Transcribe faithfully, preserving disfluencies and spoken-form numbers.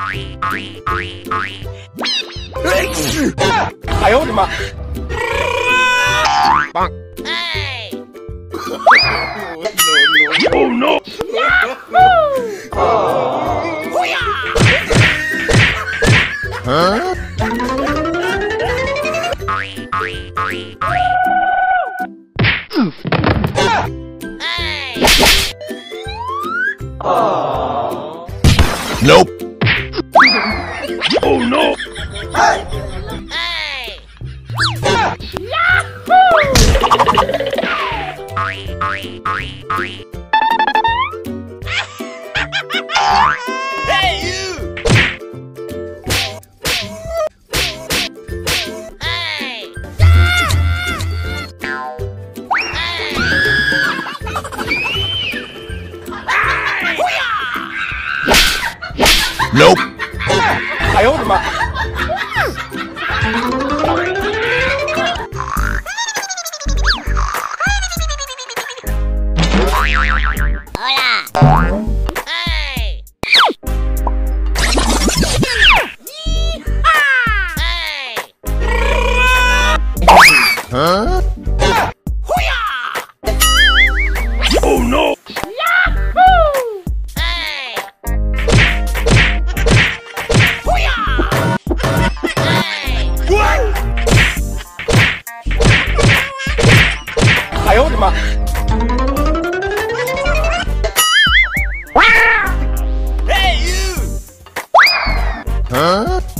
哎呦我的妈！Oh no! Huh? Nope. Oh no. Hey. Hey. Hey you. Hey. Nope. 哎呦我的妈！Huh? Oh no! Hey! What? 哎呦我的妈！Hey you! Huh?